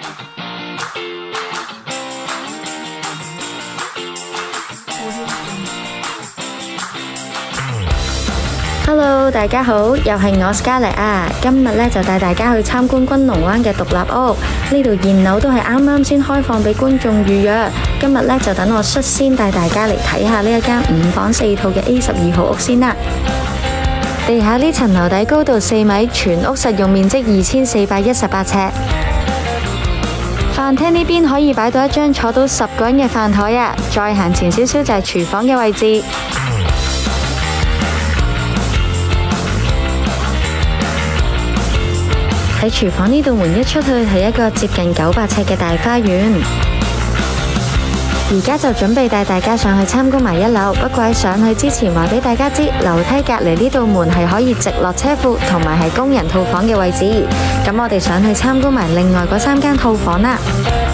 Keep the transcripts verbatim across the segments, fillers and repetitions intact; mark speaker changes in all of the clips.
Speaker 1: Hello， 大家好，又係我 Scarlett 啊！今日咧就帶大家去參觀君龍灣嘅獨立屋，呢度現樓都係啱啱先開放俾觀眾預約。今日咧就等我率先帶大家嚟睇下呢一間五房四套嘅 A 十二號屋先啦。地下呢層樓底高度四米，全屋實用面積二千四百一十八尺。飯廳呢邊可以擺到一張坐到十個人嘅飯台啊！再行前少少就係廚房嘅位置。喺廚房呢度門一出去係一個接近九百尺嘅大花園。而家就準備帶大家上去參觀埋一樓，不過喺上去之前話俾大家知，樓梯隔籬呢道門係可以直落車庫，同埋係工人套房嘅位置。咁我哋上去參觀埋另外嗰三間套房啦。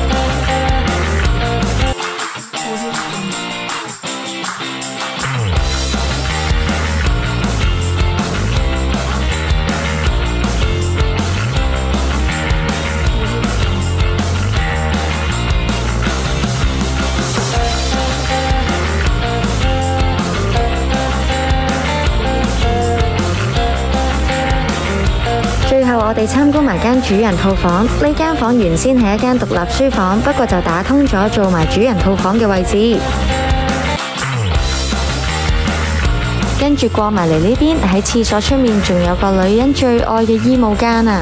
Speaker 1: 最後我哋參觀埋間主人套房，呢間房原先係一間獨立書房，不過就打通咗做埋主人套房嘅位置。跟住過埋嚟呢邊，喺廁所出面仲有個女人最愛嘅衣帽間啊！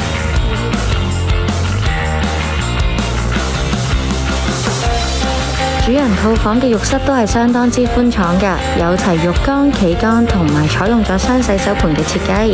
Speaker 1: 主人套房嘅浴室都係相當之寬敞㗎，有齊浴缸、企缸同埋採用咗雙洗手盆嘅設計。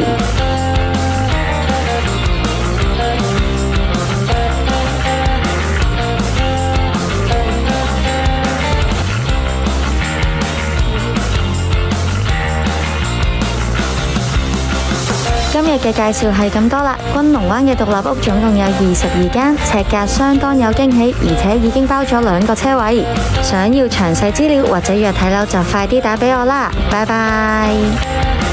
Speaker 1: 今日嘅介紹係咁多啦，君龍灣嘅獨立屋總共有二十二間，尺價相當有驚喜，而且已經包咗兩個車位。想要詳細資料或者約睇樓就快啲打俾我啦，拜拜。